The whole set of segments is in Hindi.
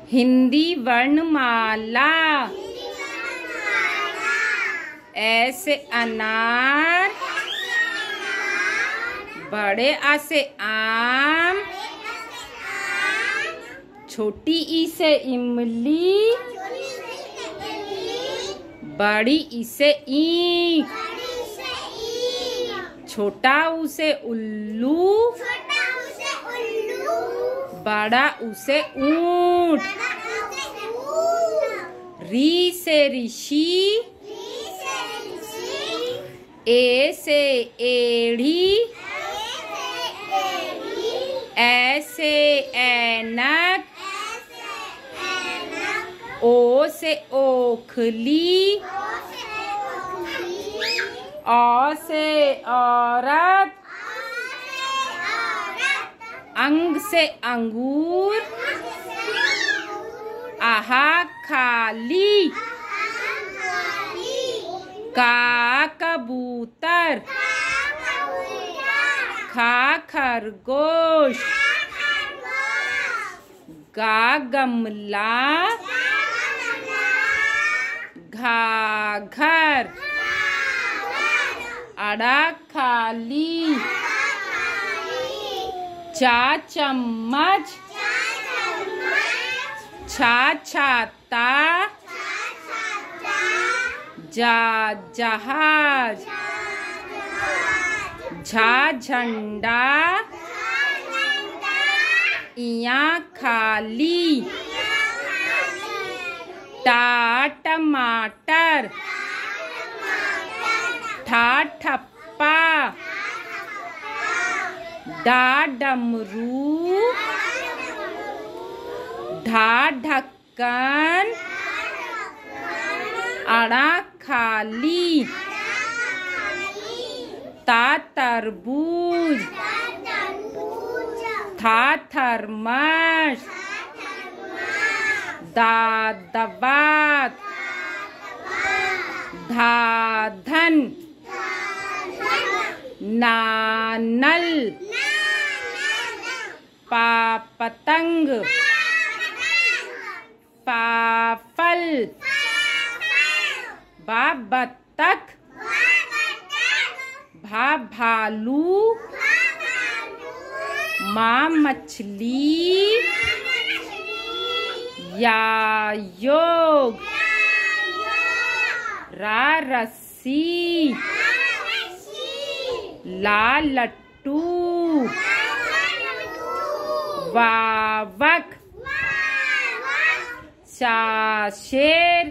हिंदी वर्णमाला। ए से अनार, बड़े आ से आम, छोटी ई से इमली, बड़ी ई से ईंख, छोटा ऊ से उल्लू, बड़ा ऊ से ऊंट, री से ऋषि, ए से एड़ी, ए से ऐनक, ओ से ओखली, औ से औरत, अंग से अंगूर, आहा खाली, का कबूतर, खा खरगोश, गा गमला, घा घर, अड़ा खाली, चा चम्मच, छा छाता, जा जहाज, झा झंडा, इया खाली, टा टमाटर, ठा ठप्पा, डा डमरू, ढा ढक्कन, अड़ा खाली, ता तरबूज, था थर्मस, दा दवात, धा धन, ना नल, पा पतंग, पा फल, बा बत्तख, भा भालू, माँ मछली, या योग, रा रस्सी, ला लट्टू, वावक, शा शेर,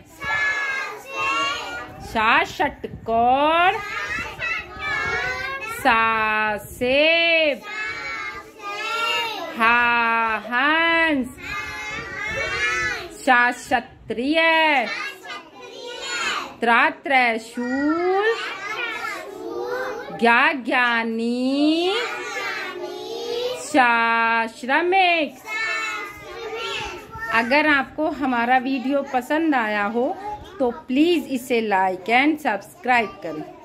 शा षटकोर, सा सेब, हा हंस, शा क्षत्रिय, त्रा त्रिशूल, ज्ञा ज्ञानी, शा श्रमिक। अगर आपको हमारा वीडियो पसंद आया हो तो प्लीज़ इसे लाइक एंड सब्सक्राइब करें।